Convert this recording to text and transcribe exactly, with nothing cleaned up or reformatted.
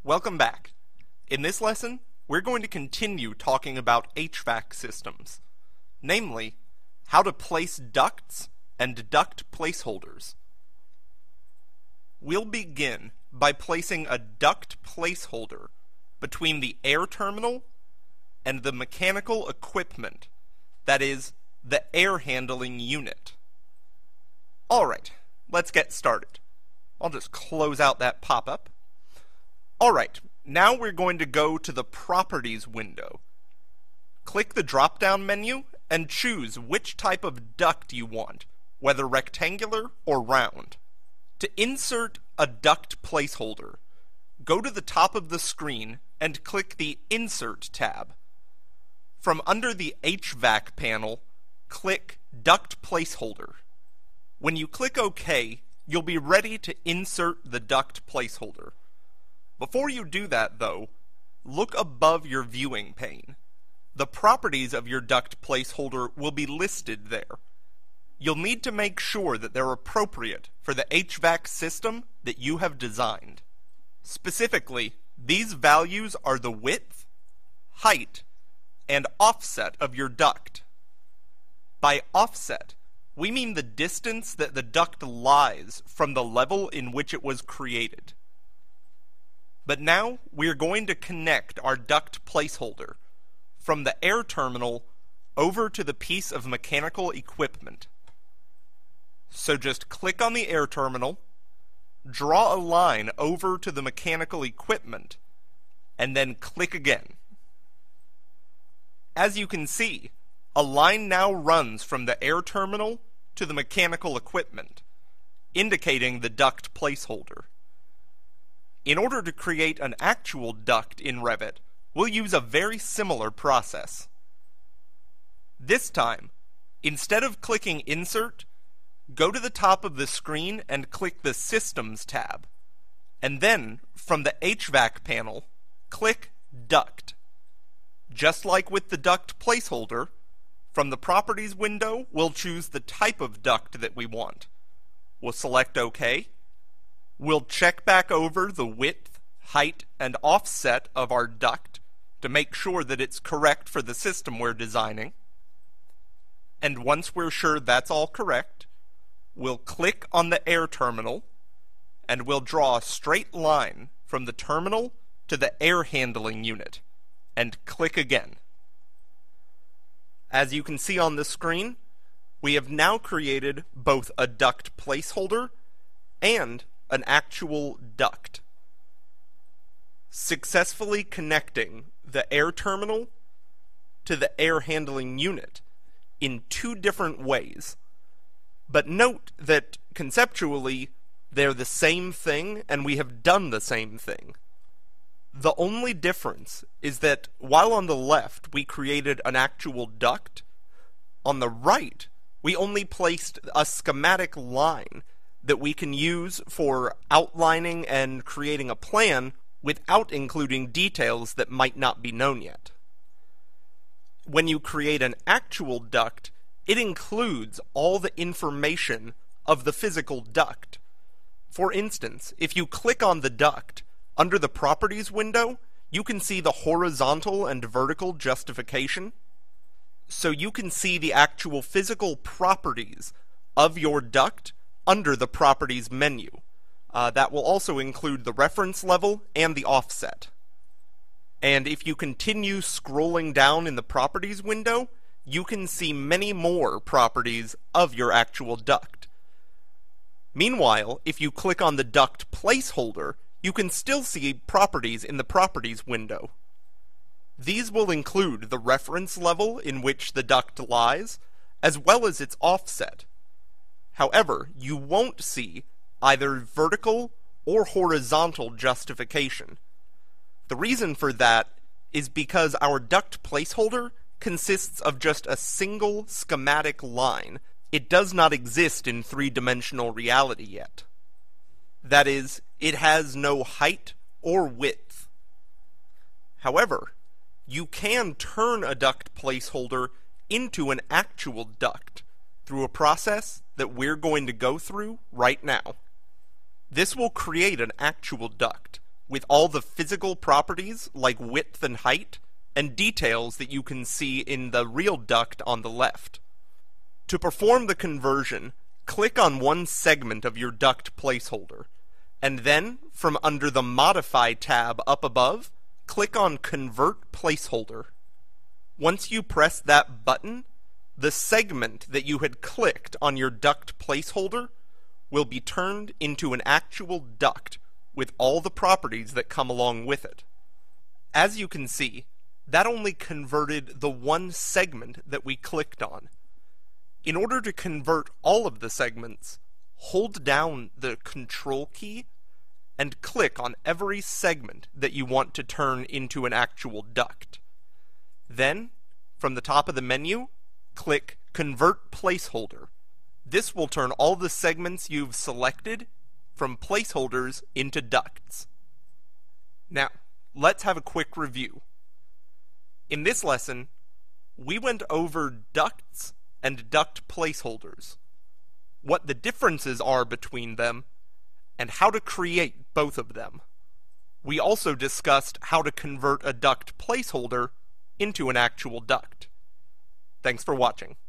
Welcome back. In this lesson, we're going to continue talking about H V A C systems, namely, how to place ducts and duct placeholders. We'll begin by placing a duct placeholder between the air terminal and the mechanical equipment, that is, the air handling unit. Alright, let's get started. I'll just close out that pop-up. Alright, now we're going to go to the Properties window. Click the drop-down menu and choose which type of duct you want, whether rectangular or round. To insert a duct placeholder, go to the top of the screen and click the Insert tab. From under the H V A C panel, click Duct Placeholder. When you click OK, you'll be ready to insert the duct placeholder. Before you do that, though, look above your viewing pane. The properties of your duct placeholder will be listed there. You'll need to make sure that they're appropriate for the H V A C system that you have designed. Specifically, these values are the width, height, and offset of your duct. By offset, we mean the distance that the duct lies from the level in which it was created. But now we are going to connect our duct placeholder from the air terminal over to the piece of mechanical equipment. So just click on the air terminal, draw a line over to the mechanical equipment, and then click again. As you can see, a line now runs from the air terminal to the mechanical equipment, indicating the duct placeholder. In order to create an actual duct in Revit, we'll use a very similar process. This time, instead of clicking Insert, go to the top of the screen and click the Systems tab, and then, from the H V A C panel, click Duct. Just like with the duct placeholder, from the Properties window, we'll choose the type of duct that we want. We'll select OK. We'll check back over the width, height, and offset of our duct to make sure that it's correct for the system we're designing. And once we're sure that's all correct, we'll click on the air terminal, and we'll draw a straight line from the terminal to the air handling unit, and click again. As you can see on the screen, we have now created both a duct placeholder and an actual duct, successfully connecting the air terminal to the air handling unit in two different ways. But note that conceptually they're the same thing and we have done the same thing. The only difference is that while on the left we created an actual duct, on the right we only placed a schematic line that we can use for outlining and creating a plan without including details that might not be known yet. When you create an actual duct, it includes all the information of the physical duct. For instance, if you click on the duct, under the Properties window, you can see the horizontal and vertical justification. So you can see the actual physical properties of your duct under the Properties menu. Uh, that will also include the reference level and the offset. And if you continue scrolling down in the Properties window, you can see many more properties of your actual duct. Meanwhile, if you click on the duct placeholder, you can still see properties in the Properties window. These will include the reference level in which the duct lies, as well as its offset. However, you won't see either vertical or horizontal justification. The reason for that is because our duct placeholder consists of just a single schematic line. It does not exist in three-dimensional reality yet. That is, it has no height or width. However, you can turn a duct placeholder into an actual duct through a process that we're going to go through right now. This will create an actual duct, with all the physical properties like width and height, and details that you can see in the real duct on the left. To perform the conversion, click on one segment of your duct placeholder, and then, from under the Modify tab up above, click on Convert Placeholder. Once you press that button, the segment that you had clicked on your duct placeholder will be turned into an actual duct with all the properties that come along with it. As you can see, that only converted the one segment that we clicked on. In order to convert all of the segments, hold down the Control key and click on every segment that you want to turn into an actual duct. Then, from the top of the menu, click Convert Placeholder. This will turn all the segments you've selected from placeholders into ducts. Now, let's have a quick review. In this lesson, we went over ducts and duct placeholders, what the differences are between them, and how to create both of them. We also discussed how to convert a duct placeholder into an actual duct. Thanks for watching.